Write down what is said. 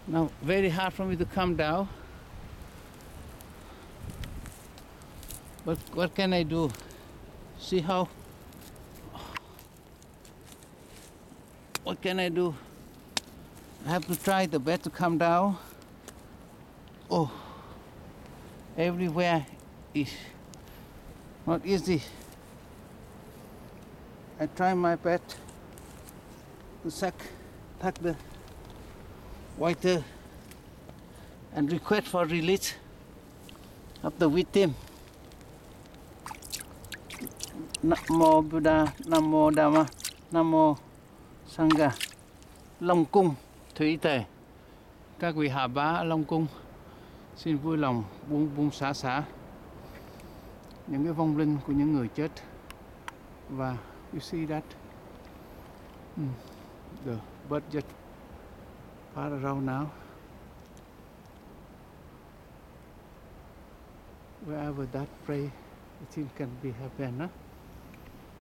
Now very hard for me to come down, but what can I do? See how? What can I do? I have to try the best to come down. Oh, everywhere is not easy. I try my best to tuck the water and request for release of the victim. Namo Buddha, Namo Dhamma, Namo Sangha. Long cung thủy tề, các vị hạ bá ở Long cung xin vui lòng buông xả những cái vong linh của những người chết. Và you see that the bird just pass around now. Wherever that prey, I think can be happen, huh?